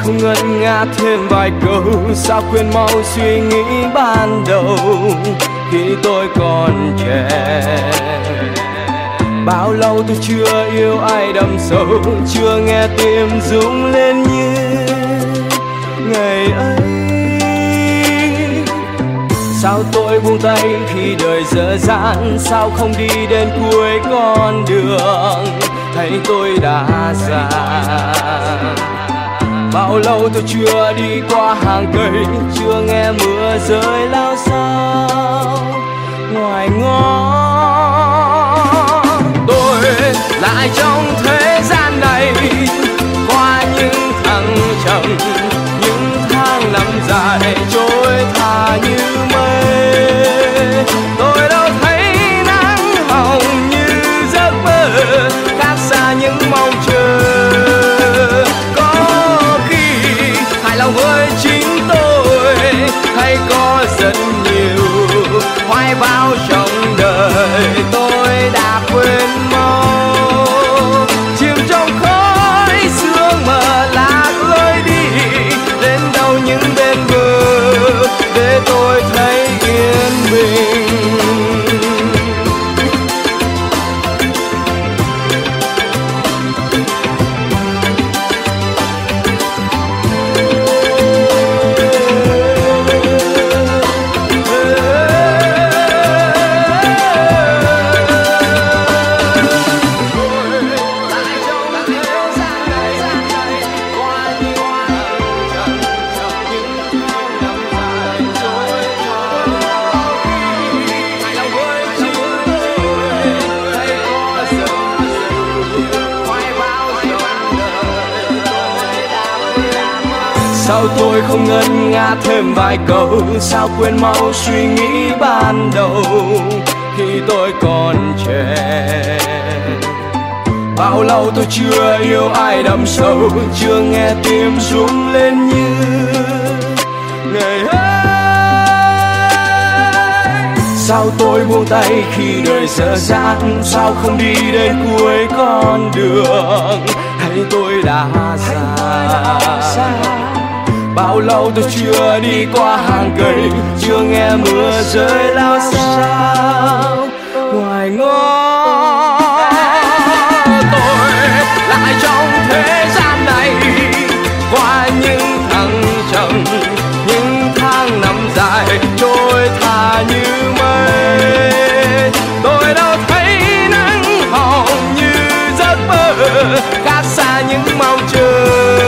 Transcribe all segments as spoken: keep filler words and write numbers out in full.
không ngân nga thêm vài câu, sao quên mau suy nghĩ ban đầu khi tôi còn trẻ. Bao lâu tôi chưa yêu ai đậm sâu, chưa nghe tim rung lên như ngày ấy. Sao tôi buông tay khi đời dở dang, sao không đi đến cuối con đường, thấy tôi đã già. Bao lâu tôi chưa đi qua hàng cây, chưa nghe mưa rơi lao sao ngoài ngõ. Tôi lại trong thế gian này, qua những thăng trầm, những tháng năm dài trôi thả như mây. Tôi đâu thấy nắng hồng như giấc mơ, khác xa những mong chờ. Có khi hài lòng với chính tôi, hay có rất nhiều hoài bão trong đời tôi đã quên mau. Chìm trong khói sương mờ lạc lối đi, đến đâu những bên bờ để tôi thấy yên bình. Sao tôi không ngân nga thêm vài câu, sao quên mau suy nghĩ ban đầu khi tôi còn trẻ. Bao lâu tôi chưa yêu ai đậm sâu, chưa nghe tim rung lên như ngày ấy. Sao tôi buông tay khi đời dở dang, sao không đi đến cuối con đường, hay tôi đã già. Bao lâu tôi chưa đi qua hàng cây, chưa nghe mưa rơi lao sao ngoài ngõ. Tôi lại trong thế gian này, qua những thăng trầm, những tháng năm dài trôi thả như mây. Tôi đâu thấy nắng hồng như giấc mơ, khác xa những mong chờ.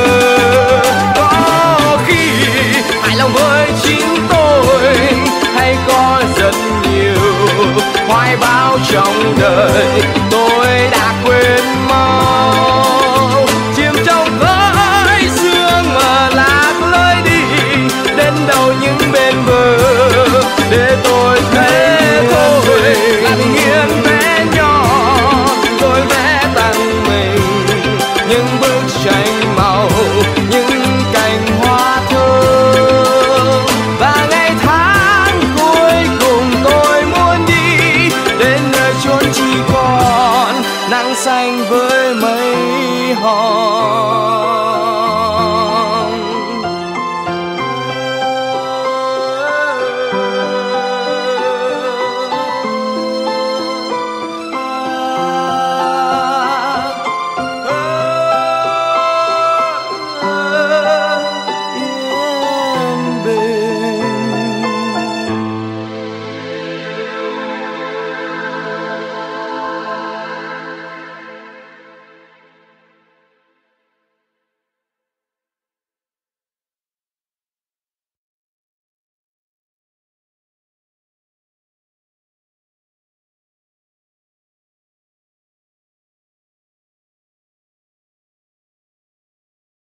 Với chính tôi, hay có rất nhiều hoài bão trong đời tôi đã quên mau. Chìm trong khói sương mờ lạc lối đi, đến đâu những bên bờ để tôi thấy tôi lặng nghiêng vẽ nhỏ. Tôi vẽ tặng mình những bức tranh màu, những cành hoa thơ. Nắng xanh với mây hò.